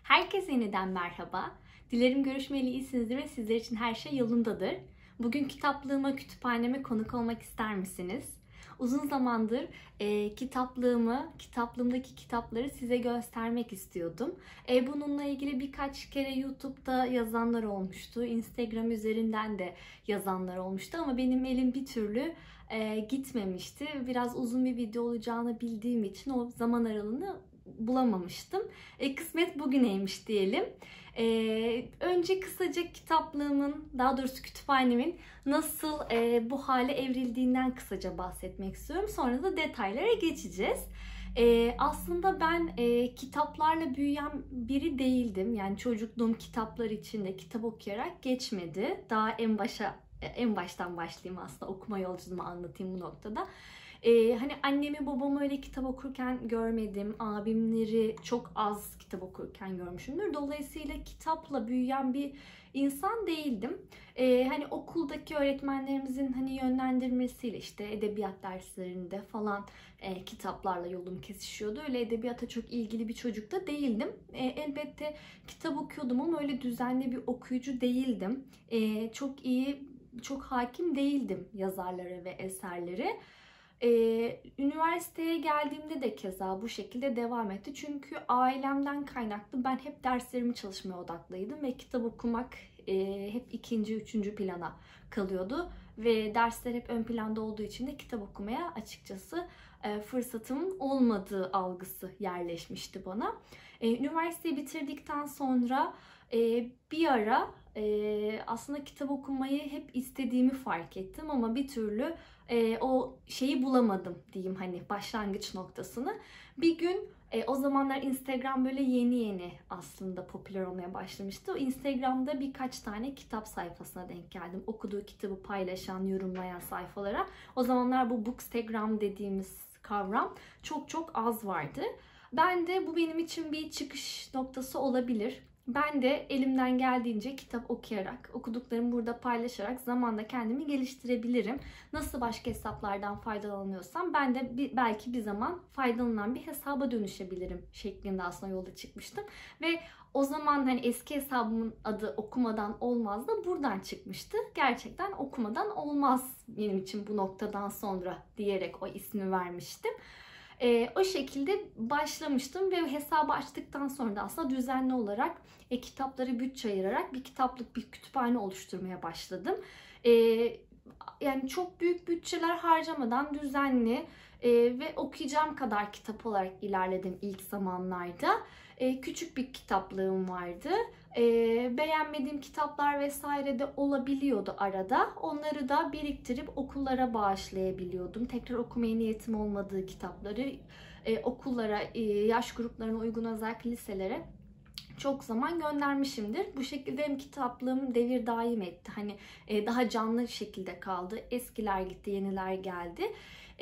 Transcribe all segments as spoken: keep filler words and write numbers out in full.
Herkese yeniden merhaba. Dilerim görüşmeli iyisinizdir ve sizler için her şey yolundadır. Bugün kitaplığıma, kütüphaneme konuk olmak ister misiniz? Uzun zamandır e, kitaplığımı, kitaplığımdaki kitapları size göstermek istiyordum. E, bununla ilgili birkaç kere YouTube'da yazanlar olmuştu. Instagram üzerinden de yazanlar olmuştu ama benim elim bir türlü e, gitmemişti. Biraz uzun bir video olacağını bildiğim için o zaman aralığını bulamamıştım. E, kısmet bugüneymiş diyelim. E, önce kısaca kitaplığımın, daha doğrusu kütüphanemin nasıl e, bu hale evrildiğinden kısaca bahsetmek istiyorum. Sonra da detaylara geçeceğiz. E, aslında ben e, kitaplarla büyüyen biri değildim. Yani çocukluğum kitaplar içinde kitap okuyarak geçmedi. Daha en başa en baştan başlayayım aslında, okuma yolculuğumu anlatayım bu noktada. Ee, hani annemi babamı öyle kitap okurken görmedim. Abimleri çok az kitap okurken görmüşümdür. Dolayısıyla kitapla büyüyen bir insan değildim. Ee, hani okuldaki öğretmenlerimizin hani yönlendirmesiyle işte edebiyat derslerinde falan e, kitaplarla yolum kesişiyordu. Öyle edebiyata çok ilgili bir çocuk da değildim. E, elbette kitap okuyordum ama öyle düzenli bir okuyucu değildim. E, çok iyi, çok hakim değildim yazarlara ve eserlere. Ee, üniversiteye geldiğimde de keza bu şekilde devam etti. Çünkü ailemden kaynaklı ben hep derslerimi çalışmaya odaklıydım ve kitap okumak e, hep ikinci, üçüncü plana kalıyordu. Ve dersler hep ön planda olduğu için de kitap okumaya açıkçası e, fırsatım olmadığı algısı yerleşmişti bana. E, üniversiteyi bitirdikten sonra e, bir ara e, aslında kitap okumayı hep istediğimi fark ettim ama bir türlü e, o şeyi bulamadım diyeyim, hani başlangıç noktasını. Bir gün e, o zamanlar Instagram böyle yeni yeni aslında popüler olmaya başlamıştı. O Instagram'da birkaç tane kitap sayfasına denk geldim. Okuduğu kitabı paylaşan, yorumlayan sayfalara. O zamanlar bu Bookstagram dediğimiz kavram çok çok az vardı. Ben de bu benim için bir çıkış noktası olabilir. Ben de elimden geldiğince kitap okuyarak, okuduklarımı burada paylaşarak zamanla kendimi geliştirebilirim. Nasıl başka hesaplardan faydalanıyorsam ben de bir, belki bir zaman faydalanan bir hesaba dönüşebilirim şeklinde aslında yola çıkmıştım. Ve o zaman hani eski hesabımın adı Okumadan Olmaz da buradan çıkmıştı. Gerçekten okumadan olmaz benim için bu noktadan sonra diyerek o ismi vermiştim. E, o şekilde başlamıştım ve hesabı açtıktan sonra da aslında düzenli olarak e, kitapları bütçe ayırarak bir kitaplık, bir kütüphane oluşturmaya başladım. E, yani çok büyük bütçeler harcamadan düzenli e, ve okuyacağım kadar kitap olarak ilerledim ilk zamanlarda. E, küçük bir kitaplığım vardı. E, beğenmediğim kitaplar vesaire de olabiliyordu arada. Onları da biriktirip okullara bağışlayabiliyordum. Tekrar okumaya niyetim olmadığı kitapları e, okullara, e, yaş gruplarına uygun özellikle liselere çok zaman göndermişimdir. Bu şekilde hem kitaplığım devir daim etti. Hani e, daha canlı şekilde kaldı. Eskiler gitti, yeniler geldi.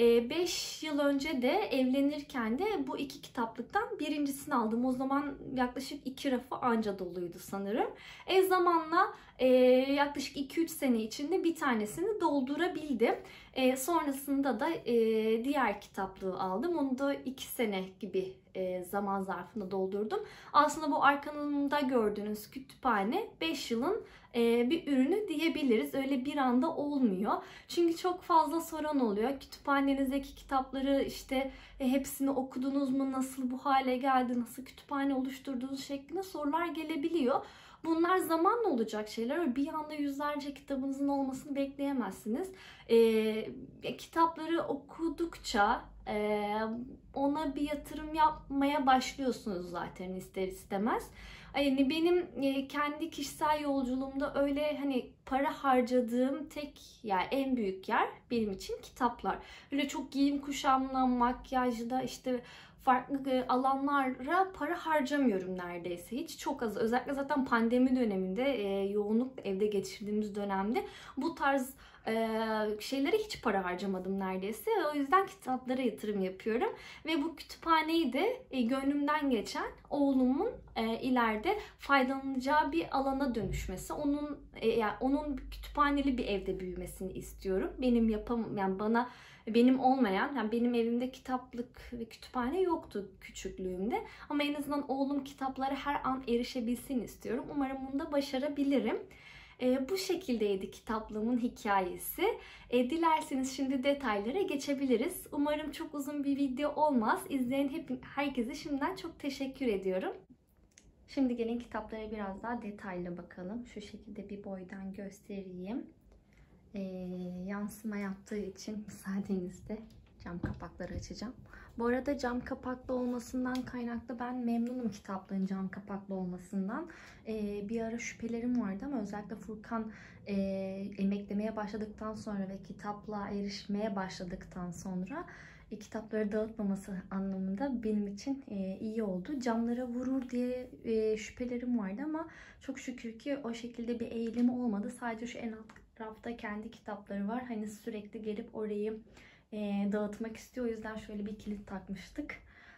beş yıl önce de evlenirken de bu iki kitaplıktan birincisini aldım. O zaman yaklaşık iki rafı anca doluydu sanırım. E zamanla e, yaklaşık iki üç sene içinde bir tanesini doldurabildim. E, sonrasında da e, diğer kitaplığı aldım. Onu da iki sene gibi e, zaman zarfında doldurdum. Aslında bu arkamda gördüğünüz kütüphane beş yılın e, bir ürünü diyebiliriz. Öyle bir anda olmuyor. Çünkü çok fazla soran oluyor. Kütüphanenizdeki kitapları işte e, hepsini okudunuz mu? Nasıl bu hale geldi? Nasıl kütüphane oluşturduğunuz şeklinde sorular gelebiliyor. Bunlar zamanla olacak şeyler. Bir anda yüzlerce kitabınızın olmasını bekleyemezsiniz. E, kitapları okudukça e, ona bir yatırım yapmaya başlıyorsunuz zaten ister istemez. Yani benim kendi kişisel yolculuğumda öyle hani para harcadığım tek yer, en büyük yer benim için kitaplar. Öyle çok giyim kuşamla, makyajda işte farklı alanlara para harcamıyorum neredeyse. Hiç, çok az. Özellikle zaten pandemi döneminde, yoğunluk evde geçirdiğimiz dönemde bu tarz şeylere hiç para harcamadım neredeyse. O yüzden kitaplara yatırım yapıyorum. Ve bu kütüphaneyi de gönlümden geçen oğlumun ileride ileride faydalanacağı bir alana dönüşmesi, onun e, yani onun kütüphaneli bir evde büyümesini istiyorum. Benim yapam yani bana benim olmayan, yani benim evimde kitaplık ve kütüphane yoktu küçüklüğümde. Ama en azından oğlum kitaplara her an erişebilsin istiyorum. Umarım bunu da başarabilirim. E, bu şekildeydi kitaplığımın hikayesi. E, dilerseniz şimdi detaylara geçebiliriz. Umarım çok uzun bir video olmaz. İzleyen hep, herkese şimdiden çok teşekkür ediyorum. Şimdi gelin kitaplara biraz daha detaylı bakalım. Şu şekilde bir boydan göstereyim. E, yansıma yaptığı için müsaadenizle cam kapakları açacağım. Bu arada cam kapaklı olmasından kaynaklı ben memnunum kitaplığın cam kapaklı olmasından. Ee, bir ara şüphelerim vardı ama özellikle Furkan e, emeklemeye başladıktan sonra ve kitapla erişmeye başladıktan sonra e, kitapları dağıtmaması anlamında benim için e, iyi oldu. Camlara vurur diye e, şüphelerim vardı ama çok şükür ki o şekilde bir eğilimi olmadı. Sadece şu en alt rafta kendi kitapları var. Hani sürekli gelip orayı E, dağıtmak istiyor. O yüzden şöyle bir kilit takmıştık.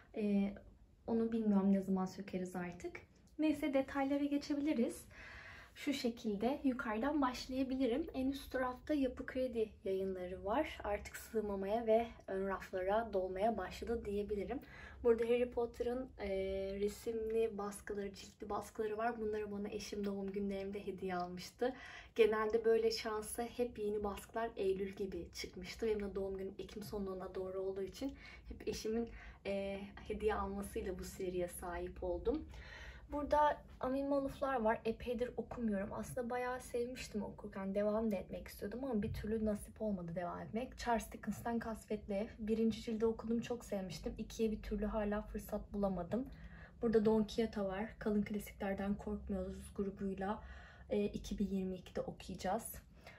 E, onu bilmiyorum ne zaman sökeriz artık. Neyse detaylara geçebiliriz. Şu şekilde yukarıdan başlayabilirim. En üst tarafta Yapı Kredi yayınları var. Artık sığmamaya ve ön raflara dolmaya başladı diyebilirim. Burada Harry Potter'ın e, resimli baskıları, ciltli baskıları var. Bunları bana eşim doğum günlerimde hediye almıştı. Genelde böyle şansa hep yeni baskılar Eylül gibi çıkmıştı. Benim de doğum günüm Ekim sonuna doğru olduğu için hep eşimin e, hediye almasıyla bu seriye sahip oldum. Burada Amin Maluflar var. Epeydir okumuyorum. Aslında bayağı sevmiştim okurken. Devam da etmek istiyordum ama bir türlü nasip olmadı devam etmek. Charles Dickens'ten Kasvetli Ev. Birinci cilde okudum. Çok sevmiştim. İkiye bir türlü hala fırsat bulamadım. Burada Don Quixote var. Kalın klasiklerden korkmuyoruz grubuyla. E, iki bin yirmi ikide okuyacağız.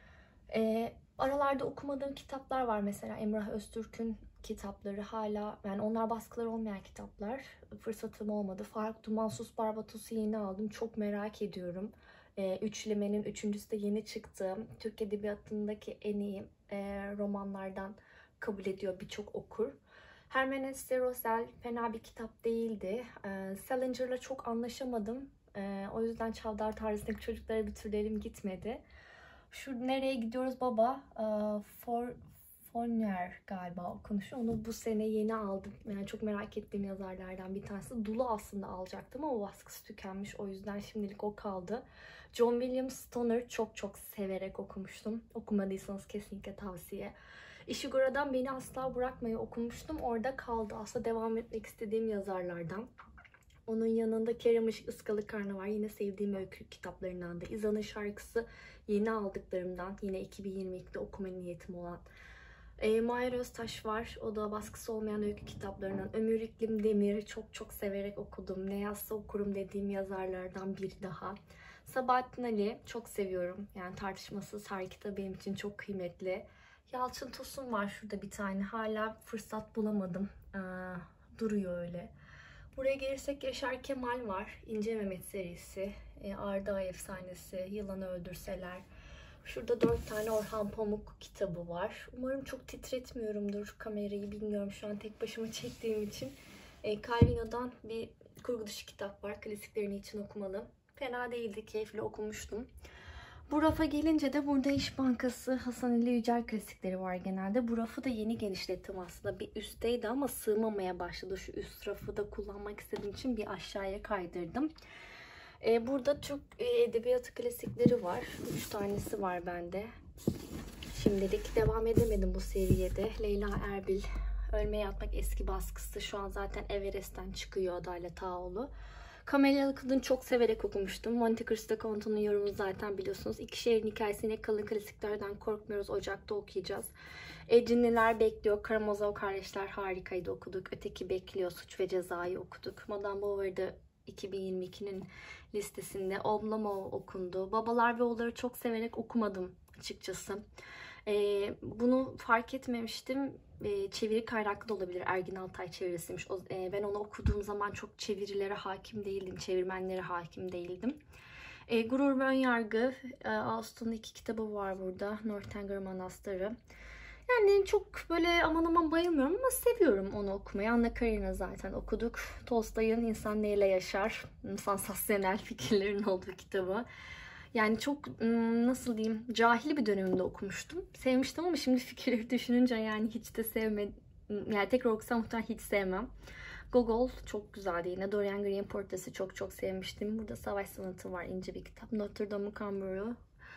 E, aralarda okumadığım kitaplar var. Mesela Emrah Öztürk'ün kitapları hala, yani onlar baskıları olmayan kitaplar. Fırsatım olmadı. Faruk Dumansuz Barbatos'u yeni aldım. Çok merak ediyorum. E, Üçlemenin üçüncüsü de yeni çıktı. Türk Edebiyatı'ndaki en iyi e, romanlardan kabul ediyor birçok okur. Hermanes de Rosel fena bir kitap değildi. E, Salinger'la çok anlaşamadım. E, o yüzden Çavdar tarzındaki çocuklara bir türlü elim gitmedi. Şu Nereye Gidiyoruz Baba? E, for Fournier galiba okunuşu. Onu bu sene yeni aldım. Yani çok merak ettiğim yazarlardan bir tanesi. Dulu aslında alacaktım ama baskısı tükenmiş. O yüzden şimdilik o kaldı. John William Stoner çok çok severek okumuştum. Okumadıysanız kesinlikle tavsiye. Ishigura'dan Beni Asla Bırakmayı okumuştum. Orada kaldı. Aslında devam etmek istediğim yazarlardan. Onun yanında Kerem Işık Iskalı Karnaval yine sevdiğim öykü kitaplarından da. İzan'ın Şarkısı yeni aldıklarımdan. Yine iki bin yirmi ikide okuma niyetim olan. E, Mahir Öztaş var. O da baskısı olmayan öykü kitaplarından. Ömür İklim Demir'i çok çok severek okudum. Ne yazsa okurum dediğim yazarlardan biri daha. Sabahattin Ali çok seviyorum. Yani tartışmasız her kitabı benim için çok kıymetli. Yalçın Tosun var şurada bir tane. Hala fırsat bulamadım. Ee, duruyor öyle. Buraya gelirsek Yaşar Kemal var. İnce Mehmet serisi. E, Arda Ay Efsanesi. Yılanı Öldürseler. Şurada dört tane Orhan Pamuk kitabı var. Umarım çok titretmiyorumdur kamerayı, bilmiyorum şu an tek başıma çektiğim için. E, Calvino'dan bir kurgu dışı kitap var. Klasiklerini için okumalı. Fena değildi, keyifli okumuştum. Bu rafa gelince de burada İş Bankası, Hasan Ali Yücel klasikleri var genelde. Bu rafı da yeni genişlettim aslında. Bir üstteydi ama sığmamaya başladı. Şu üst rafı da kullanmak istediğim için bir aşağıya kaydırdım. Burada Türk Edebiyatı klasikleri var. Üç tanesi var bende. Şimdilik devam edemedim bu seriye de. Leyla Erbil, Ölmeye Yatmak eski baskısı. Şu an zaten Everest'ten çıkıyor Adalet Ağoğlu. Camelia Kadın'ı çok severek okumuştum. Monte Cristo Conto'nun yorumu zaten biliyorsunuz. İki Şehrin Hikayesi'ne kalın klasiklerden korkmuyoruz. Ocak'ta okuyacağız. Ecinliler Bekliyor. Karamazov Kardeşler harikaydı, okuduk. Öteki Bekliyor. Suç ve Ceza'yı okuduk. Madame Bovary'de iki bin yirmi ikinin listesinde. Oblomov okundu. Babalar ve Oğulları çok severek okumadım açıkçası. Ee, bunu fark etmemiştim. Ee, çeviri kaynaklı da olabilir. Ergin Altay çevirisiymiş. O, e, ben onu okuduğum zaman çok çevirilere hakim değildim. Çevirmenlere hakim değildim. E, Gurur ve Önyargı. E, Ağustos'un iki kitabı var burada. Northanger Manastırı. Yani çok böyle aman aman bayılmıyorum ama seviyorum onu okumayı. Anna Karenina zaten okuduk. Tolstoy'un İnsan Neyle Yaşar? Sansasyonel fikirlerin olduğu kitabı. Yani çok nasıl diyeyim, cahil bir döneminde okumuştum. Sevmiştim ama şimdi fikirleri düşününce yani hiç de sevmedim. Yani tekrar okusam muhtemelen hiç sevmem. Gogol çok güzeldi yine. Dorian Gray'in Portresi çok çok sevmiştim. Burada savaş sanatı var, ince bir kitap. Notre Dame'ın Kamburu.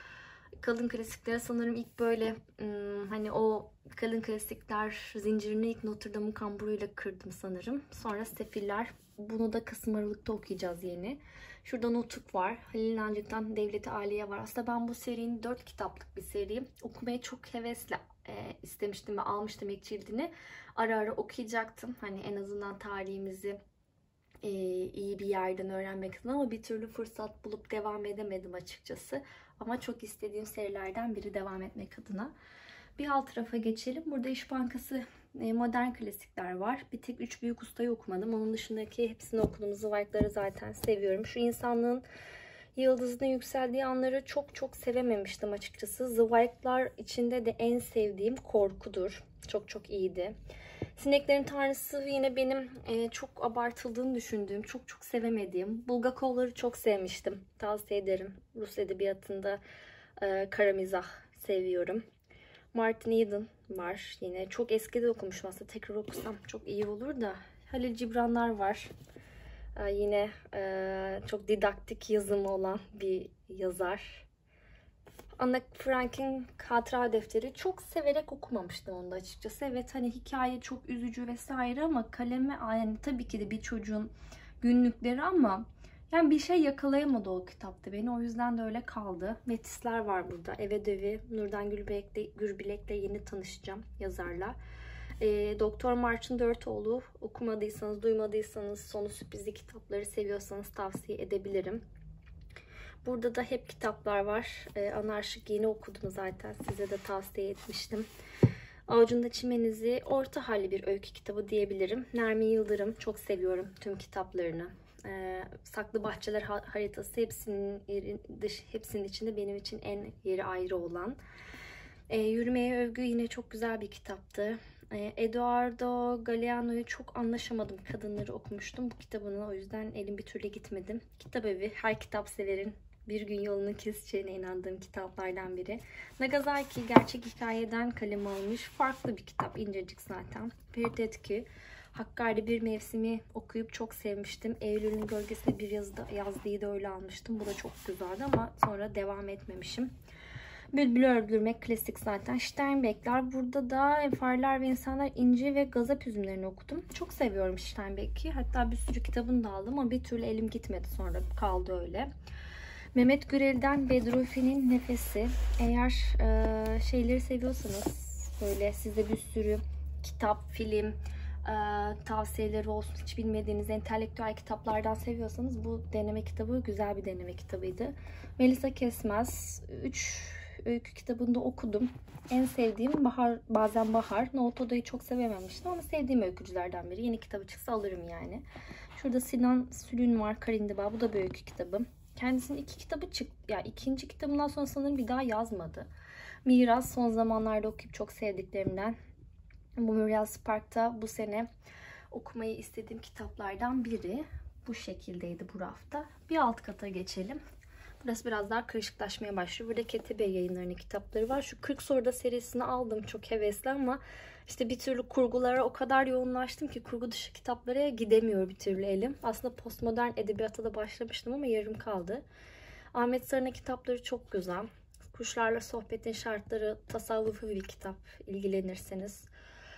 Kalın klasikler sanırım ilk böyle hani o kalın klasikler zincirini ilk Notre Dame'ın Kamburu'yla kırdım sanırım. Sonra Sefiller. Bunu da Kasım Aralık'ta okuyacağız yeni. Şurada Nutuk var. Halil Nancık'tan Devleti Aliye var. Aslında ben bu serinin dört kitaplık bir seri. Okumaya çok hevesle e, istemiştim ve almıştım ilk cildini. Ara ara okuyacaktım. Hani en azından tarihimizi e, iyi bir yerden öğrenmek adına ama bir türlü fırsat bulup devam edemedim açıkçası. Ama çok istediğim serilerden biri devam etmek adına. Bir alt tarafa geçelim. Burada İş Bankası modern klasikler var. Bir tek Üç Büyük Usta'yı okumadım. Onun dışındaki hepsini okudum. Zweig'ları zaten seviyorum. Şu insanlığın yıldızına yükseldiği anları çok çok sevememiştim açıkçası. Zweig'lar içinde de en sevdiğim korkudur. Çok çok iyiydi. Sineklerin Tanrısı yine benim e, çok abartıldığını düşündüğüm, çok çok sevemediğim. Bulgakovları çok sevmiştim. Tavsiye ederim. Rus edebiyatında e, kara mizah seviyorum. Martin Eden var yine. Çok eskide okumuşum aslında. Tekrar okusam çok iyi olur da. Halil Cibranlar var. E, yine e, çok didaktik yazımı olan bir yazar. Anne Frank'in Hatıra Defteri çok severek okumamıştım onu da açıkçası. Evet hani hikaye çok üzücü vesaire ama kaleme yani tabii ki de bir çocuğun günlükleri ama yani bir şey yakalayamadı o kitapta beni. O yüzden de öyle kaldı. Metisler var burada. Eve Ödevi. Nurdan Gürbilek'le, Gürbilek'le yeni tanışacağım yazarla. E, Doktor Marçın Dörtoğlu okumadıysanız, duymadıysanız, sonu sürprizli kitapları seviyorsanız tavsiye edebilirim. Burada da hep kitaplar var. Ee, Anarşik yeni okudum zaten. Size de tavsiye etmiştim. Avucunda Çimenizi orta halli bir öykü kitabı diyebilirim. Nermin Yıldırım çok seviyorum tüm kitaplarını. Ee, Saklı Bahçeler Haritası hepsinin, hepsinin içinde benim için en yeri ayrı olan. Ee, Yürümeye Övgü yine çok güzel bir kitaptı. Ee, Eduardo Galeano'yu çok anlaşamadım. Kadınları okumuştum bu kitabını. O yüzden elim bir türlü gitmedim. Kitabevi her kitap severin bir gün yolunu keseceğine inandığım kitaplardan biri. Nagasaki gerçek hikayeden kaleme almış. Farklı bir kitap. İncecik zaten. Peritetki. Hakkari Bir Mevsimi okuyup çok sevmiştim. Eylül'ün Gölgesinde bir yazıda, yazdığı da öyle almıştım. Bu da çok güzeldi ama sonra devam etmemişim. Bülbülü Öldürmek klasik zaten. Steinbeck'ler. Burada da Farlar ve İnsanlar İnci ve Gazap Üzümlerini okudum. Çok seviyorum Steinbeck'i. Hatta bir sürü kitabını da aldım ama bir türlü elim gitmedi, sonra kaldı öyle. Mehmet Gürel'den Bedrufi'nin Nefesi. Eğer e, şeyleri seviyorsanız, böyle size bir sürü kitap, film e, tavsiyeleri olsun, hiç bilmediğiniz entelektüel kitaplardan seviyorsanız bu deneme kitabı güzel bir deneme kitabıydı. Melisa Kesmez. üç öykü kitabını da okudum. En sevdiğim Bahar, Bazen Bahar. Nohut Oda'yı çok sevememiştim ama sevdiğim öykücülerden biri. Yeni kitabı çıksa alırım yani. Şurada Sinan Sülün var, Karindiba. Bu da bir öykü kitabı. Kendisinin iki kitabı çıktı. Ya yani ikinci kitabından sonra sanırım bir daha yazmadı. Miras son zamanlarda okuyup çok sevdiklerimden. Bu Muriel Spark'ta bu sene okumayı istediğim kitaplardan biri. Bu şekildeydi bu rafta. Bir alt kata geçelim. Burası biraz daha karışıklaşmaya başlıyor. Burada Ketebe Yayınları'nın kitapları var. Şu kırk soruda serisini aldım çok hevesli ama işte bir türlü kurgulara o kadar yoğunlaştım ki kurgu dışı kitaplara gidemiyor bir türlü elim. Aslında postmodern edebiyata da başlamıştım ama yarım kaldı. Ahmet Sarı'nın kitapları çok güzel. Kuşlarla Sohbetin Şartları tasavvufi bir kitap, ilgilenirseniz.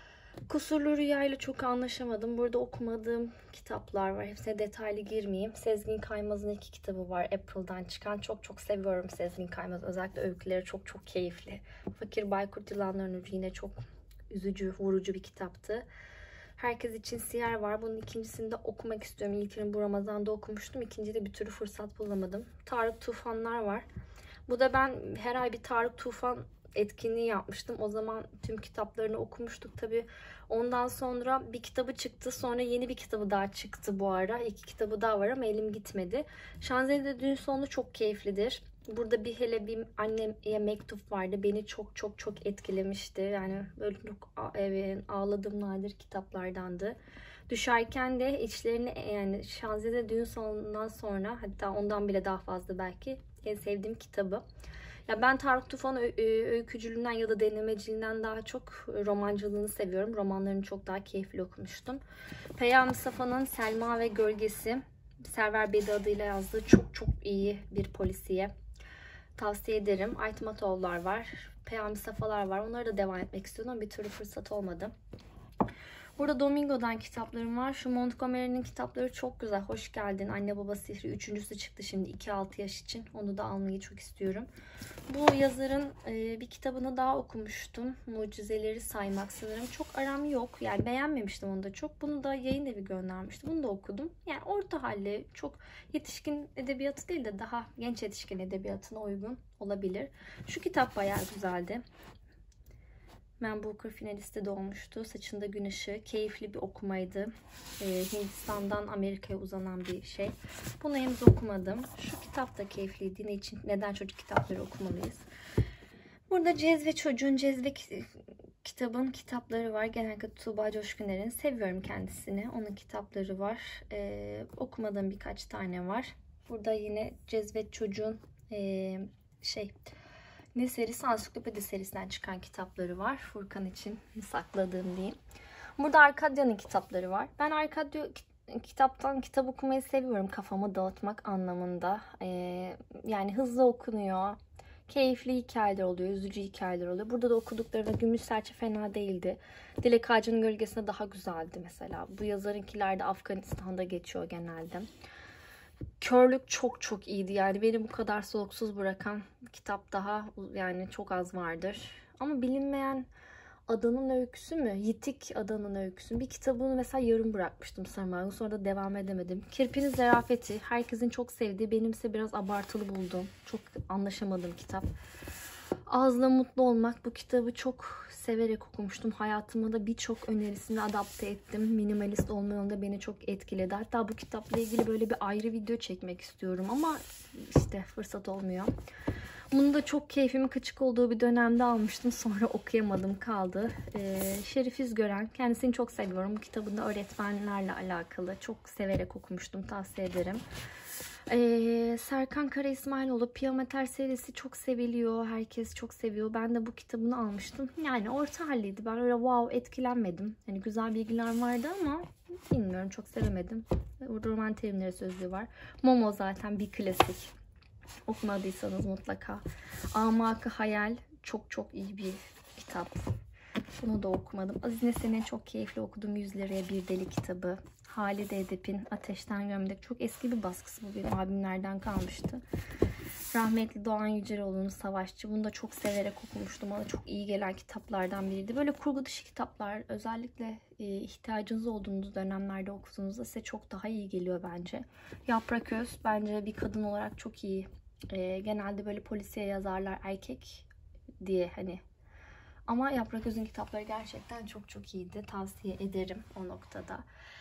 Kusurlu Rüya ile çok anlaşamadım. Burada okumadığım kitaplar var. Hepsine detaylı girmeyeyim. Sezgin Kaymaz'ın iki kitabı var. April'dan çıkan. Çok çok seviyorum Sezgin Kaymaz. Özellikle öyküleri çok çok keyifli. Fakir Baykurt Yılanların Öcü yine çok üzücü, vurucu bir kitaptı. Herkes için Siyer var. Bunun ikincisini de okumak istiyorum. İlkini bu Ramazan'da okumuştum. İkinciyi de bir türlü fırsat bulamadım. Tarık Tufanlar var. Bu da ben her ay bir Tarık Tufan etkinliği yapmıştım. O zaman tüm kitaplarını okumuştuk. Tabii ondan sonra bir kitabı çıktı. Sonra yeni bir kitabı daha çıktı bu ara. İki kitabı daha var ama elim gitmedi. Şanzelize Düğün Sonu çok keyiflidir. Burada bir hele bir anneye mektup vardı. Beni çok çok çok etkilemişti. Yani böyle çok ağladığım nadir kitaplardandı. Düşerken de içlerini, yani Şanzelize düğün salonundan sonra, hatta ondan bile daha fazla belki, en sevdiğim kitabı. Ya ben Tarık Tufan öykücülüğünden ya da denemeciliğinden daha çok romancılığını seviyorum. Romanlarını çok daha keyifli okumuştum. Peyami Safa'nın Selma ve Gölgesi, Server Bedi adıyla yazdığı çok çok iyi bir polisiye. Tavsiye ederim. Aytmatoğullar var. Peyami Safalar var. Onları da devam etmek istiyorum ama bir türlü fırsat olmadı. Burada Domingo'dan kitaplarım var. Şu Montgomery'nin kitapları çok güzel. Hoş geldin. Anne Baba Sihri. Üçüncüsü çıktı şimdi iki altı yaş için. Onu da almayı çok istiyorum. Bu yazarın e, bir kitabını daha okumuştum. Mucizeleri Saymak sanırım. Çok aram yok. Yani beğenmemiştim onu da çok. Bunu da yayın evi göndermişti. Bunu da okudum. Yani orta halli, çok yetişkin edebiyatı değil de daha genç yetişkin edebiyatına uygun olabilir. Şu kitap bayağı güzeldi. Man Booker finalisti de olmuştu. Saçında Gün Işığı. Keyifli bir okumaydı. Ee, Hindistan'dan Amerika'ya uzanan bir şey. Bunu henüz okumadım. Şu kitap da keyifliydi. Ne için? Neden çocuk kitapları okumalıyız? Burada Cezve Çocuğun Cezve kitabın kitapları var. Genellikle Tuğba Coşkuner'in. Seviyorum kendisini. Onun kitapları var. Ee, okumadığım birkaç tane var. Burada yine Cezve Çocuğun ee, şey... Ne serisi? Ansiklopedi serisinden çıkan kitapları var. Furkan için sakladığım diyeyim. Burada Arkadya'nın kitapları var. Ben Arkadya kitaptan kitap okumayı seviyorum. Kafamı dağıtmak anlamında. Ee, yani hızlı okunuyor. Keyifli hikayeler oluyor. Üzücü hikayeler oluyor. Burada da okuduklarında Gümüş Serçe fena değildi. Dilek Ağacı'nın Gölgesi'nde daha güzeldi mesela. Bu yazarınkiler de Afganistan'da geçiyor genelde. Körlük çok çok iyiydi. Yani beni bu kadar soluksuz bırakan kitap daha yani çok az vardır. Ama bilinmeyen Adanın Öyküsü mü? Yitik Adanın Öyküsü. Bir kitabını mesela yarım bırakmıştım sanırım. Sonra da devam edemedim. Kirpi'nin Zerafeti. Herkesin çok sevdiği, benimse biraz abartılı bulduğum, çok anlaşamadığım kitap. Azla Mutlu Olmak. Bu kitabı çok severek okumuştum. Hayatıma da birçok önerisini adapte ettim. Minimalist olma yolunda beni çok etkiledi. Hatta bu kitapla ilgili böyle bir ayrı video çekmek istiyorum ama işte fırsat olmuyor. Bunu da çok keyfimin kaçık olduğu bir dönemde almıştım. Sonra okuyamadım, kaldı. Ee, Şerif İzgören. Kendisini çok seviyorum. Bu kitabında öğretmenlerle alakalı. Çok severek okumuştum. Tavsiye ederim. Ee, Serkan Kara İsmailoğlu Piyameter serisi çok seviliyor. Herkes çok seviyor. Ben de bu kitabını almıştım. Yani orta halliydi. Ben öyle wow etkilenmedim. Yani güzel bilgiler vardı ama bilmiyorum, çok sevemedim. Roman terimleri sözlüğü var. Momo zaten bir klasik. Okumadıysanız mutlaka. Amak-ı Hayal çok çok iyi bir kitap. Bunu da okumadım. Aziz Nesin'in çok keyifli okuduğum Yüz Liraya Bir Deli kitabı. Halide Edip'in Ateşten Gömlek. Çok eski bir baskısı, bu benim abimlerden kalmıştı. Rahmetli Doğan Yüceloğlu'nun Savaşçı. Bunu da çok severek okumuştum. Bana çok iyi gelen kitaplardan biriydi. Böyle kurgu dışı kitaplar, özellikle e, ihtiyacınız olduğunuz dönemlerde okuduğunuzda size çok daha iyi geliyor bence. Yaprak Öz bence bir kadın olarak çok iyi. E, genelde böyle polisiye yazarlar erkek diye hani. Ama Yaprak Öz'ün kitapları gerçekten çok çok iyiydi. Tavsiye ederim o noktada.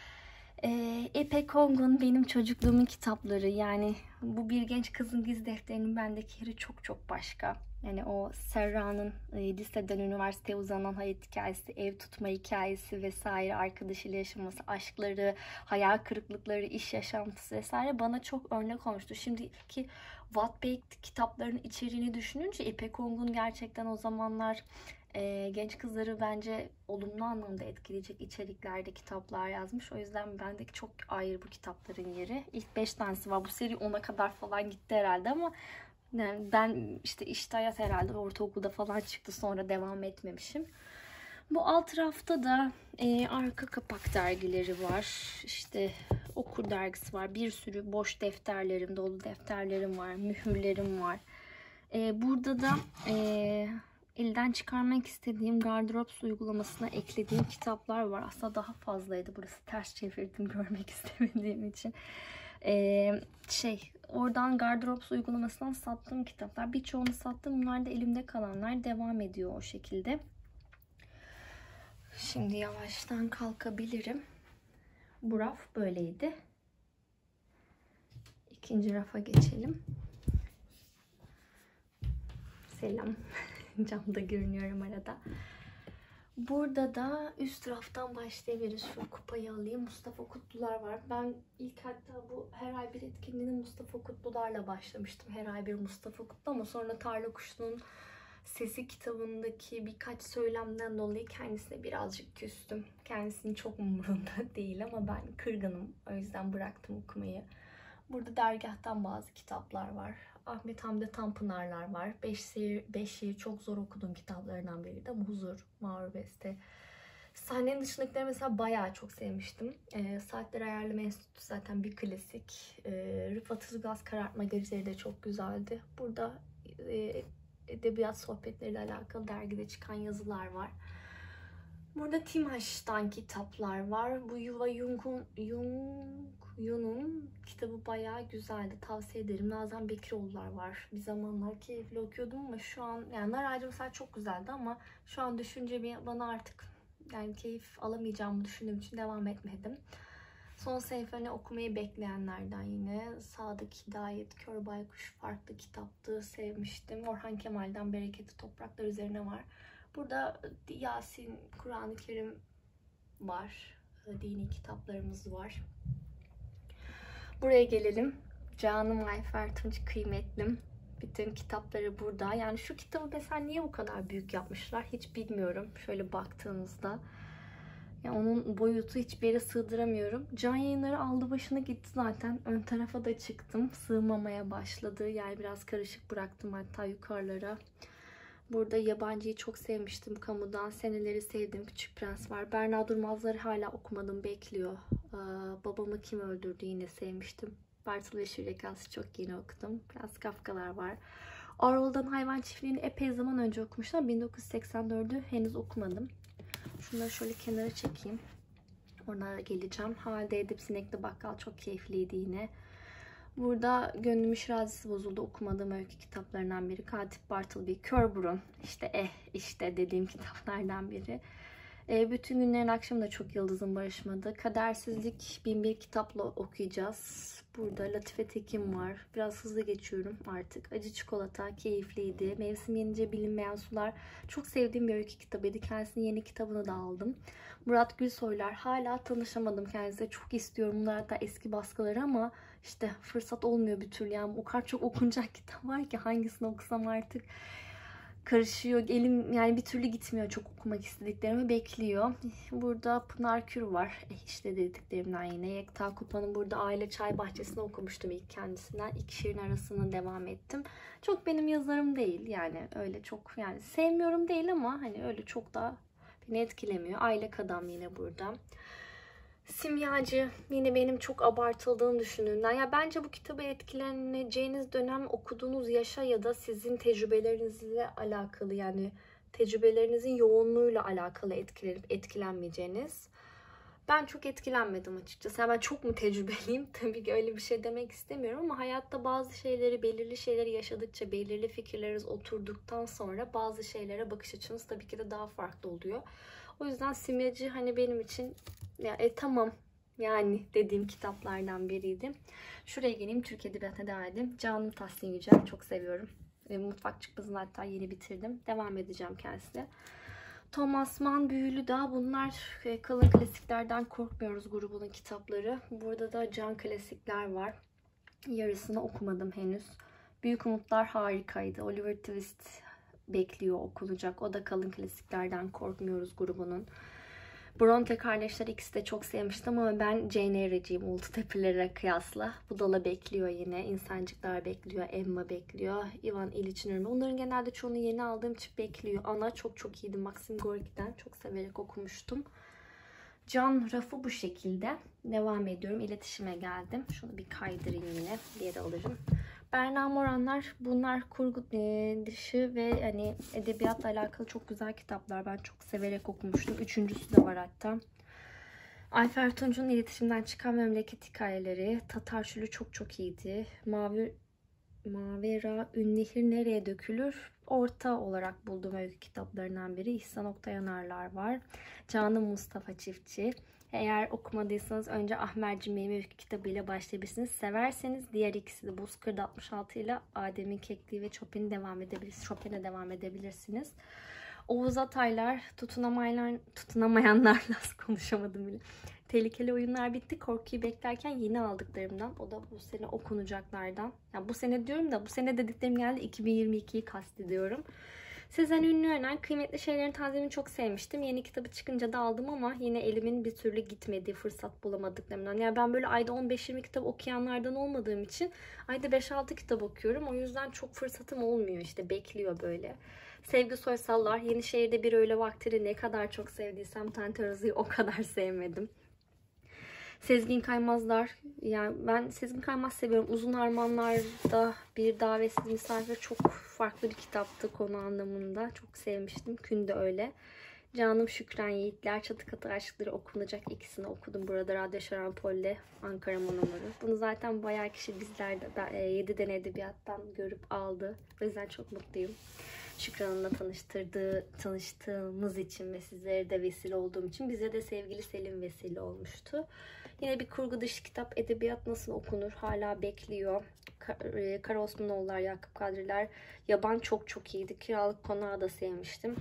Ee, İpek Ongun benim çocukluğumun kitapları. Yani bu Bir Genç Kızın Giz Defteri'nin bendeki yeri çok çok başka. Yani o Serra'nın e, liseden üniversiteye uzanan hayat hikayesi, ev tutma hikayesi vesaire, arkadaşıyla yaşaması, aşkları, hayal kırıklıkları, iş yaşantısı vesaire bana çok örnek olmuştu. Şimdiki Wattpad kitaplarının içeriğini düşününce İpek Ongun gerçekten o zamanlar e, genç kızları bence olumlu anlamda etkileyecek içeriklerde kitaplar yazmış. O yüzden bendeki çok ayrı bu kitapların yeri. İlk beş tanesi var. Bu seri ona kadar falan gitti herhalde ama yani ben işte İşte Hayat herhalde ortaokulda falan çıktı, sonra devam etmemişim. Bu alt rafta da e, arka kapak dergileri var. İşte Okur dergisi var. Bir sürü boş defterlerim, dolu defterlerim var. Mühürlerim var. E, burada da e, elden çıkarmak istediğim Gardrops uygulamasına eklediğim kitaplar var. Aslında daha fazlaydı. Burası ters çevirdim görmek istemediğim için. Ee, şey oradan Gardrops uygulamasından sattığım kitaplar. Birçoğunu sattım. Bunlar da elimde kalanlar. Devam ediyor o şekilde. Şimdi yavaştan kalkabilirim. Bu raf böyleydi. İkinci rafa geçelim. Selam. Camda görünüyorum arada. Burada da üst raftan başlayabiliriz. Şu kupayı alayım. Mustafa Kutlular var. Ben ilk hatta bu her ay bir etkinliğine Mustafa Kutlularla başlamıştım. Her ay bir Mustafa Kutlu ama sonra Tarla Kuşu'nun Sesi kitabındaki birkaç söylemden dolayı kendisine birazcık küstüm. Kendisinin çok umurunda değil ama ben kırgınım. O yüzden bıraktım okumayı. Burada dergahtan bazı kitaplar var. Ahmet Hamdi Tanpınarlar var. Beş şiir, beş şiir çok zor okuduğum kitaplarından biriydi ama Huzur, Mavi Beste. Sahnenin dışındakileri mesela bayağı çok sevmiştim. E, Saatler Ayarlama Enstitüsü zaten bir klasik. E, Rıfat Ilgaz Karartma Geceleri de çok güzeldi. Burada e, edebiyat sohbetleriyle alakalı dergide çıkan yazılar var. Burada Timaş'tan kitaplar var. Bu Yuva Jung'un Jung, Yun'un kitabı bayağı güzeldi. Tavsiye ederim. Nazan Bekiroğullar var. Bir zamanlar keyifli okuyordum ama şu an yani Nar Ağacı mesela çok güzeldi ama şu an düşünce bir bana artık yani keyif alamayacağımı düşündüğüm için devam etmedim. Son sayfalarını okumayı bekleyenlerden yine Sadık Hidayet, Kör Baykuş farklı kitaptı. Sevmiştim. Orhan Kemal'den Bereketli Topraklar üzerine var. Burada Yasin, Kur'an-ı Kerim var. Dini kitaplarımız var. Buraya gelelim. Canım Ayfer Tunç kıymetlim. Bütün kitapları burada. Yani şu kitabı mesela niye bu kadar büyük yapmışlar hiç bilmiyorum. Şöyle baktığınızda. Yani onun boyutu hiçbir yere sığdıramıyorum. Can Yayınları aldı başını gitti zaten. Ön tarafa da çıktım. Sığmamaya başladı. Yani biraz karışık bıraktım hatta yukarılara. Burada Yabancıyı çok sevmiştim kamudan. Seneleri sevdiğim Küçük Prens var. Berna Durmazları hala okumadım, bekliyor. Ee, Babamı Kim Öldürdü yine sevmiştim. Bartıl ve Şürekası çok yeni okudum. Biraz Kafkalar var. Orwell'dan Hayvan Çiftliği'ni epey zaman önce okumuştum. bin dokuz yüz seksen dördü henüz okumadım. Şunları şöyle kenara çekeyim. Oradan geleceğim. Halide Edip Sinekli Bakkal çok keyifliydi yine. Burada Gönlümün Şirazesi Bozuldu okumadığım öykü kitaplarından biri. Katip Bartleby, Kör Burun. İşte eh işte dediğim kitaplardan biri. E, bütün günlerin akşamı da çok Yıldız'ın Barışmadı. Kadersizlik bin bir kitapla okuyacağız. Burada Latife Tekin var. Biraz hızlı geçiyorum artık. Acı Çikolata keyifliydi. Mevsim Yenince Bilinmeyen Sular çok sevdiğim bir öykü kitabıydı. Kendisinin yeni kitabını da aldım. Murat Gülsoylar hala tanışamadım kendisiyle. Çok istiyorum. Bunlar hatta eski baskıları ama işte fırsat olmuyor bir türlü. Yani o kadar çok okunacak kitap var ki hangisini okusam artık karışıyor. Elim yani bir türlü gitmiyor çok okumak istediklerimi bekliyor. Burada Pınar Kür var. Eh işte dediklerimden yine. Yekta Kupa'nın burada Aile Çay Bahçesi'ni okumuştum ilk kendisinden. İki şiirin arasını devam ettim. Çok benim yazarım değil yani öyle çok yani sevmiyorum değil ama hani öyle çok da beni etkilemiyor. Aile Kadam yine burada. Simyacı yine benim çok abartıldığını düşündüğümden. Ya bence bu kitabı etkileneceğiniz dönem okuduğunuz yaşa ya da sizin tecrübelerinizle alakalı yani tecrübelerinizin yoğunluğuyla alakalı etkilenip etkilenmeyeceğiniz. Ben çok etkilenmedim açıkçası. Yani ben çok mu tecrübeliyim? Tabii ki öyle bir şey demek istemiyorum ama hayatta bazı şeyleri, belirli şeyleri yaşadıkça, belirli fikirleriniz oturduktan sonra bazı şeylere bakış açınız tabii ki de daha farklı oluyor. O yüzden Simyacı hani benim için ya e, tamam yani dediğim kitaplardan biriydi. Şuraya geleyim, Türk Edebiyatı'na devam edeyim. Canım Tahsin Yücel çok seviyorum. E, Mutfak Çıkmazı'nı hatta yeni bitirdim. Devam edeceğim kendisine. Thomas Mann, Büyülü Dağ, bunlar e, kalın klasiklerden korkmuyoruz grubunun kitapları. Burada da can klasikler var. Yarısını okumadım henüz. Büyük Umutlar harikaydı. Oliver Twist bekliyor okunacak. O da kalın klasiklerden korkmuyoruz grubunun. Bronte kardeşler ikisi de çok sevmiştim ama ben Jane Eyre'ciyim Ulu Tepelere kıyasla. Budala bekliyor yine. İnsancıklar bekliyor. Emma bekliyor. Ivan İliç'in Ölümü. Onların genelde çoğunu yeni aldığım için bekliyor. Ana çok çok iyiydi. Maxim Gorki'den çok severek okumuştum. Can rafı bu şekilde. Devam ediyorum. İletişime geldim. Şunu bir kaydırayım yine. Geri alırım. Berna Moranlar, bunlar kurgu dışı ve hani edebiyatla alakalı çok güzel kitaplar. Ben çok severek okumuştum. Üçüncüsü de var hatta. Ayfer Tunç'un iletişimden çıkan memleket hikayeleri. Tatar Çölü çok çok iyiydi. Mavi Mavera Ünnehir Nereye Dökülür? Orta olarak bulduğum öykü kitaplarından biri. İhsan Oktayanarlar var. Canım Mustafa Çiftçi. Eğer okumadıysanız önce Ahmer Mevki kitabıyla başlayabilirsiniz. Severseniz diğer ikisi de Bozkır'da altmış altı ile Adem'in Kekliği ve Chopin'e devam edebilirsiniz. Chopin'e devam edebilirsiniz. Oğuz Ataylar, tutunamayanlar, tutunamayanlarla konuşamadım bile. Tehlikeli oyunlar bitti. Korkuyu beklerken yeni aldıklarımdan. O da bu sene okunacaklardan. Yani bu sene diyorum da bu sene dediklerim geldi. iki bin yirmi ikiyi kastediyorum. Sezen Ünlüören Kıymetli Şeylerin Tanzimini çok sevmiştim. Yeni kitabı çıkınca da aldım ama yine elimin bir türlü gitmediği, fırsat bulamadıklarımdan. Yani ben böyle ayda on beş yirmi kitap okuyanlardan olmadığım için ayda beş altı kitap okuyorum. O yüzden çok fırsatım olmuyor, işte bekliyor böyle. Sevgi Soysallar, Yenişehir'de Bir Öğle Vakti'ni ne kadar çok sevdiysem Tenterazı'yı o kadar sevmedim. Sezgin Kaymazlar, yani ben Sezgin Kaymaz seviyorum. Uzun Armanlar'da Bir Davetsiz Misafir çok farklı bir kitaptı konu anlamında. Çok sevmiştim. Kün de öyle. Canım Şükran Yiğitler, Çatı Katı Aşkları okunacak. İkisini okudum burada. Radyo Şarampol'le Ankara Monomoru. Bunu zaten bayağı kişi bizlerde yediden Edebiyat'tan görüp aldı. O yüzden çok mutluyum. Şükran'la tanıştırdığı, tanıştığımız için ve sizlere de vesile olduğum için bize de sevgili Selim vesile olmuştu. Yine bir kurgu dışı kitap, Edebiyat Nasıl Okunur hala bekliyor. Kara Osmanoğullar, Yakup Kadriler, Yaban çok çok iyiydi. Kiralık Konağı da sevmiştim.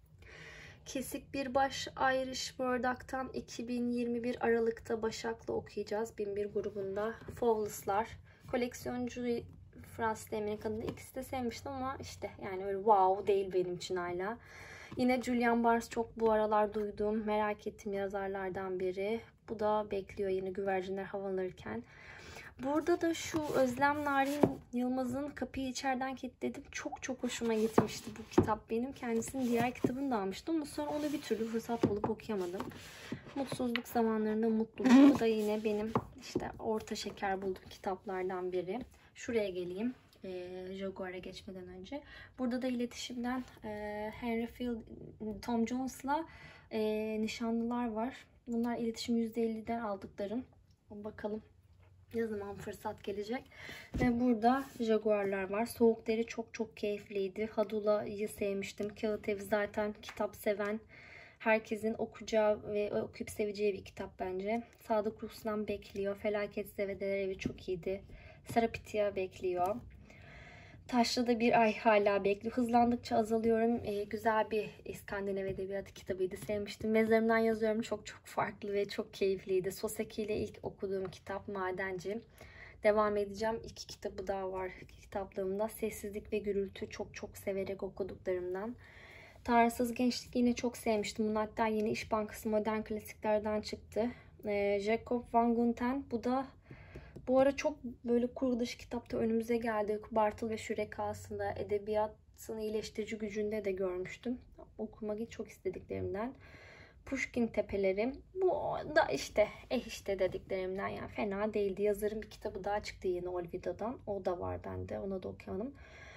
Kesik Bir Baş Irish Burdak'tan iki bin yirmi bir Aralık'ta Başak'la okuyacağız. bin bir grubunda. Fowles'lar, koleksiyoncu Fransız Amerikan'da ikisi de sevmiştim ama işte yani öyle wow değil benim için hala. Yine Julian Barnes çok bu aralar duyduğum, merak ettiğim yazarlardan biri. Bu da bekliyor yine güvercinler havalanırken. Burada da şu Özlem Narin Yılmaz'ın Kapıyı İçeriden Kilitledim. Çok çok hoşuma gitmişti bu kitap benim. Kendisinin diğer kitabını da almıştım ama sonra onu bir türlü fırsat bulup okuyamadım. Mutsuzluk Zamanlarında Mutluluk. Bu da yine benim işte orta şeker bulduğum kitaplardan biri. Şuraya geleyim. E, Jaguar'a geçmeden önce. Burada da iletişimden e, Henry Field, Tom Jones'la e, Nişanlılar var. Bunlar iletişim yüzde elliden aldıklarım. Bakalım ne zaman fırsat gelecek. Ve burada Jaguar'lar var. Soğuk Deri çok çok keyifliydi. Hadula'yı sevmiştim. Kağıt Evi zaten kitap seven herkesin okuyacağı ve okuyup seveceği bir kitap bence. Sadık Ruslan bekliyor. Felaket Zevedeler Evi çok iyiydi. Sarapitya bekliyor. Taşlı'da Bir Ay hala bekliyor. Hızlandıkça azalıyorum. Ee, güzel bir İskandinav Edebiyatı kitabıydı. Sevmiştim. Mezarımdan yazıyorum. Çok çok farklı ve çok keyifliydi. Soseki ile ilk okuduğum kitap Madenci. Devam edeceğim. İki kitabı daha var kitaplığımda. Sessizlik ve Gürültü çok çok severek okuduklarımdan. Tarihsiz Gençlik yine çok sevmiştim. Bunu hatta yeni İş Bankası modern klasiklerden çıktı. Ee, Jacob van Gunten. Bu da bu ara çok böyle kurgu dışı kitapta önümüze geldi. Bartıl ve Şüreka aslında edebiyatın iyileştirici gücünde de görmüştüm. Okumayı çok istediklerimden. Pushkin Tepeleri. Bu da işte eh işte dediklerimden, yani fena değildi. Yazarın bir kitabı daha çıktı yeni Olvida'dan. O da var bende. Ona da okuyalım.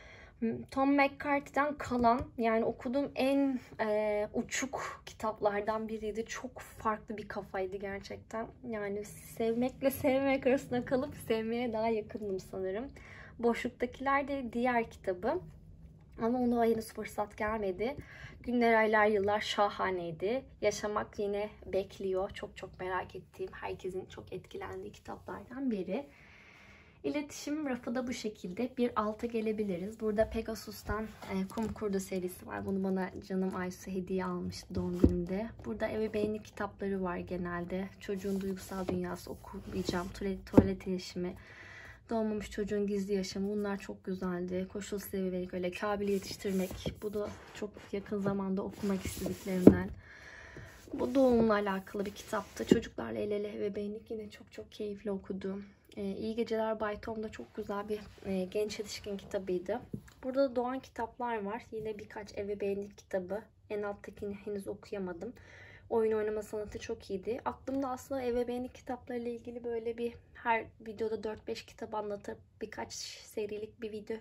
Tom McCarthy'den Kalan, yani okuduğum en e, uçuk kitaplardan biriydi. Çok farklı bir kafaydı gerçekten. Yani sevmekle sevmek arasında kalıp sevmeye daha yakındım sanırım. Boşluktakiler de diğer kitabı. Ama ona henüz fırsat gelmedi. Günler, Aylar, Yıllar şahaneydi. Yaşamak yine bekliyor. Çok çok merak ettiğim, herkesin çok etkilendiği kitaplardan biri. İletişim rafı da bu şekilde. Bir alta gelebiliriz. Burada Pegasus'tan e, Kum Kurdu serisi var. Bunu bana canım Aysu hediye almıştı doğum günümde. Burada ebeveynlik kitapları var genelde. Çocuğun duygusal dünyası okuyacağım. Tuvalet, tuvalet iletişimi. Doğmamış çocuğun gizli yaşamı. Bunlar çok güzeldi. Koşulsuz ebeveynlik, öyle Kabil'i yetiştirmek. Bu da çok yakın zamanda okumak istediklerimden. Bu doğumla alakalı bir kitaptı. Çocuklarla el ele ebeveynlik yine çok çok keyifli okudum. Ee, İyi Geceler Bay Tom da çok güzel bir e, genç yetişkin kitabıydı. Burada da Doğan kitaplar var. Yine birkaç ebeveynlik kitabı. En alttakini henüz okuyamadım. Oyun oynama sanatı çok iyiydi. Aklımda aslında ebeveynlik kitaplarıyla ilgili böyle bir her videoda dört beş kitap anlatıp birkaç serilik bir video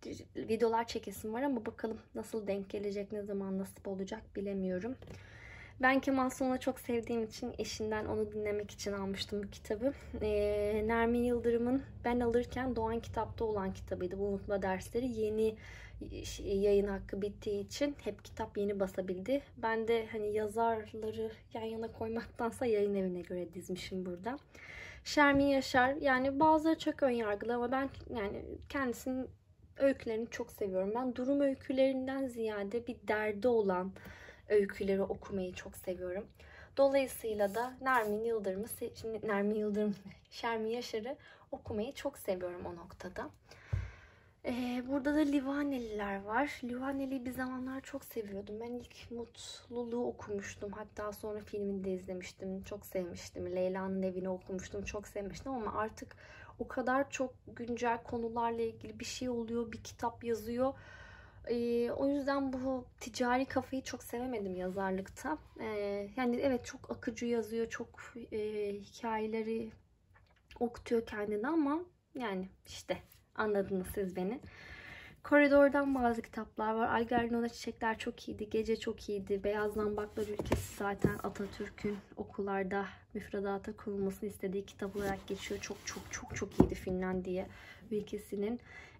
videolar çekesim var ama bakalım nasıl denk gelecek, ne zaman nasip olacak bilemiyorum. Ben Kemal Sunal'ı çok sevdiğim için eşinden onu dinlemek için almıştım bu kitabı. Ee, Nermin Yıldırım'ın ben alırken Doğan Kitap'ta olan kitabıydı. Bu unutma dersleri yeni yayın hakkı bittiği için hep kitap yeni basabildi. Ben de hani yazarları yan yana koymaktansa yayın evine göre dizmişim burada. Şermin Yaşar, yani bazıları çok önyargılı ama ben yani kendisinin öykülerini çok seviyorum. Ben durum öykülerinden ziyade bir derdi olan öyküleri okumayı çok seviyorum. Dolayısıyla da Nermin Yıldırım'ı, Nermin Yıldırım, Şermin Yaşar'ı okumayı çok seviyorum o noktada. Ee, burada da Livaneliler var. Livaneli'yi bir zamanlar çok seviyordum. Ben ilk Mutluluğu okumuştum. Hatta sonra filmini de izlemiştim. Çok sevmiştim. Leyla'nın Evini okumuştum. Çok sevmiştim ama artık o kadar çok güncel konularla ilgili bir şey oluyor. Bir kitap yazıyor. Ee, o yüzden bu ticari kafayı çok sevemedim yazarlıkta. Ee, yani evet çok akıcı yazıyor. Çok e, hikayeleri okutuyor kendini ama yani işte anladınız siz beni. Koridor'dan bazı kitaplar var. Algernon Çiçekler çok iyiydi. Gece çok iyiydi. Beyaz Zambaklar Ülkesi zaten Atatürk'ün okullarda müfredata konulmasını istediği kitap olarak geçiyor. Çok çok çok çok iyiydi Finlandiya ülkesinin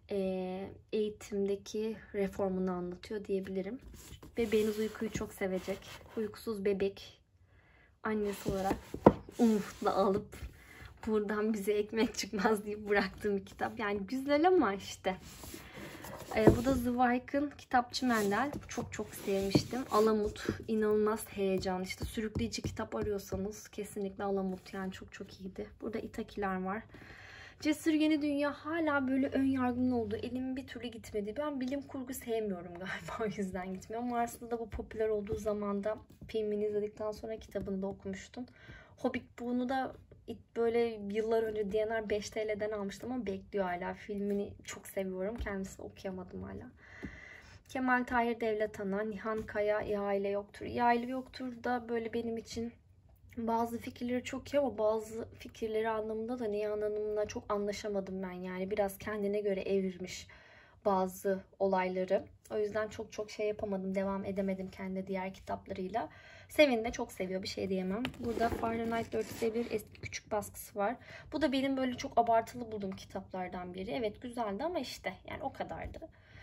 eğitimdeki reformunu anlatıyor diyebilirim. Bebeğiniz uykuyu çok sevecek. Uykusuz bebek annesi olarak umutla alıp buradan bize ekmek çıkmaz deyip bıraktığım bir kitap. Yani güzel ama işte. Ee, bu da Zweig'ın Kitapçı Mendel. Çok çok sevmiştim. Alamut inanılmaz heyecan. İşte sürükleyici kitap arıyorsanız kesinlikle Alamut. Yani çok çok iyiydi. Burada İtakiler var. Cesur Yeni Dünya hala böyle ön yargının olduğu. Elim bir türlü gitmedi. Ben bilim kurgu sevmiyorum galiba. O yüzden gitmiyor. Ama aslında bu popüler olduğu zaman filmini izledikten sonra kitabını da okumuştum. Hobbit bunu da böyle yıllar önce D N R beş T L'den almıştım ama bekliyor hala. Filmini çok seviyorum. Kendisini okuyamadım hala. Kemal Tahir Devlet Ana, Nihan Kaya, İhale Yoktur. İhale Yoktur da böyle benim için bazı fikirleri çok iyi ama bazı fikirleri anlamında da Nihan Hanım'la çok anlaşamadım ben. Yani biraz kendine göre evirmiş bazı olayları. O yüzden çok çok şey yapamadım. Devam edemedim kendi diğer kitaplarıyla. Sevin de çok seviyor. Bir şey diyemem. Burada Fahrenheit dört yüz bir eski küçük baskısı var. Bu da benim böyle çok abartılı bulduğum kitaplardan biri. Evet güzeldi ama işte yani o kadardı.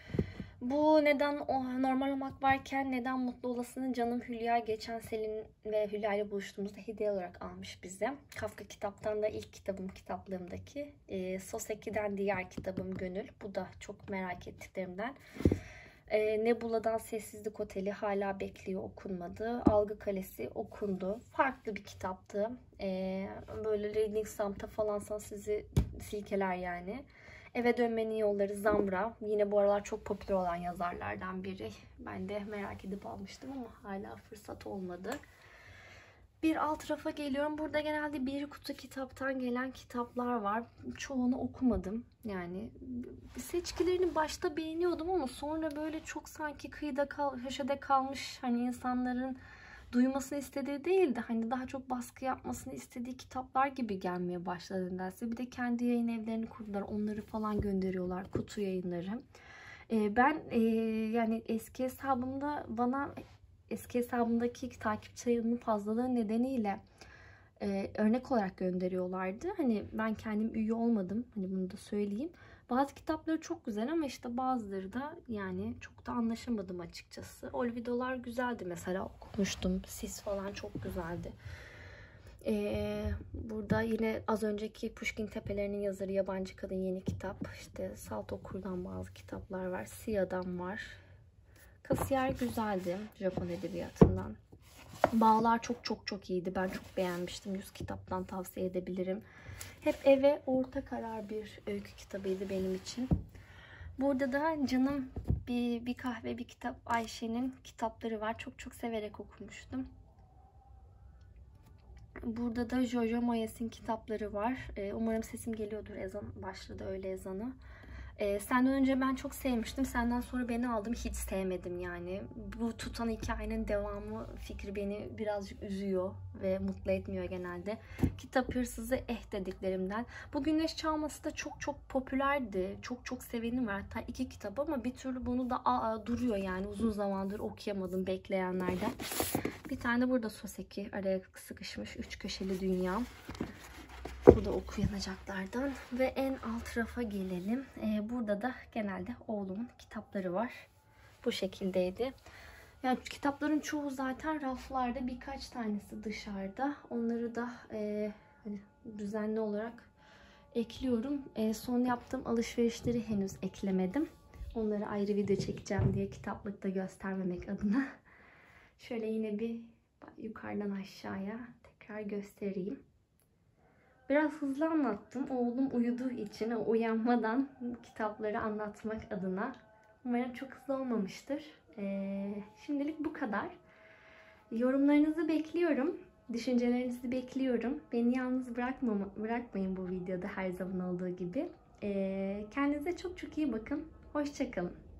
Bu Neden Normal Olmak Varken Neden Mutlu Olasının Canım Hülya geçen Selin ve Hülya ile buluştuğumuzda hediye olarak almış bize. Kafka kitaptan da ilk kitabım kitaplığımdaki. E, Soseki'den diğer kitabım Gönül. Bu da çok merak ettiklerimden. E, Nebula'dan Sessizlik Oteli hala bekliyor, okunmadı. Algı Kalesi okundu. Farklı bir kitaptı. E, böyle Reading Slump'ta falansa sizi silkeler yani. Eve Dönmenin Yolları Zamra. Yine bu aralar çok popüler olan yazarlardan biri. Ben de merak edip almıştım ama hala fırsat olmadı. Bir alt rafa geliyorum. Burada genelde bir kutu kitaptan gelen kitaplar var. Çoğunu okumadım. Yani seçkilerini başta beğeniyordum ama sonra böyle çok sanki kıyıda kal, köşede kalmış hani insanların duymasını istediği değil de hani daha çok baskı yapmasını istediği kitaplar gibi gelmeye başladı nedense. Bir de kendi yayın evlerini kurdular. Onları falan gönderiyorlar. Kutu yayınları. Ee, ben e, yani eski hesabımda bana eski hesabımdaki takipçi sayımının fazlalığı nedeniyle e, örnek olarak gönderiyorlardı. Hani ben kendim üye olmadım. Hani bunu da söyleyeyim. Bazı kitapları çok güzel ama işte bazıları da yani çok da anlaşamadım açıkçası. Olvidolar güzeldi mesela, okumuştum. Sis falan çok güzeldi. Ee, burada yine az önceki Pushkin Tepelerinin yazarı Yabancı Kadın yeni kitap. İşte Salt Okur'dan bazı kitaplar var. Siya'dan var. Kasiyer güzeldi Japon edebiyatından. Bağlar çok çok çok iyiydi. Ben çok beğenmiştim. yüz kitaptan tavsiye edebilirim. Hep eve orta karar bir öykü kitabıydı benim için. Burada da canım bir, bir kahve bir kitap Ayşe'nin kitapları var. Çok çok severek okumuştum. Burada da Jojo Moyes'in kitapları var. Umarım sesim geliyordur. Ezan başladı, öğle ezanı. Ee, senden önce ben çok sevmiştim. Senden sonra beni aldım. Hiç sevmedim yani. Bu tutan hikayenin devamı fikri beni birazcık üzüyor ve mutlu etmiyor genelde. Kitap Hırsızı eh dediklerimden. Bu Güneş Çalması da çok çok popülerdi. Çok çok seveni var. Hatta iki kitap ama bir türlü bunu da aa, duruyor yani. Uzun zamandır okuyamadım bekleyenlerden. Bir tane burada Soseki araya sıkışmış. Üç köşeli dünya. Bu da okuyanacaklardan. Ve en alt rafa gelelim. Ee, burada da genelde oğlumun kitapları var. Bu şekildeydi. Yani kitapların çoğu zaten raflarda, birkaç tanesi dışarıda. Onları da e, hani düzenli olarak ekliyorum. E, son yaptığım alışverişleri henüz eklemedim. Onları ayrı video çekeceğim diye kitaplıkta göstermemek adına. Şöyle yine bir yukarıdan aşağıya tekrar göstereyim. Biraz hızlı anlattım. Oğlum uyuduğu için o uyanmadan kitapları anlatmak adına. Umarım çok hızlı olmamıştır. Ee, şimdilik bu kadar. Yorumlarınızı bekliyorum. Düşüncelerinizi bekliyorum. Beni yalnız bırakmama, bırakmayın bu videoda her zaman olduğu gibi. Ee, kendinize çok çok iyi bakın. Hoşça kalın.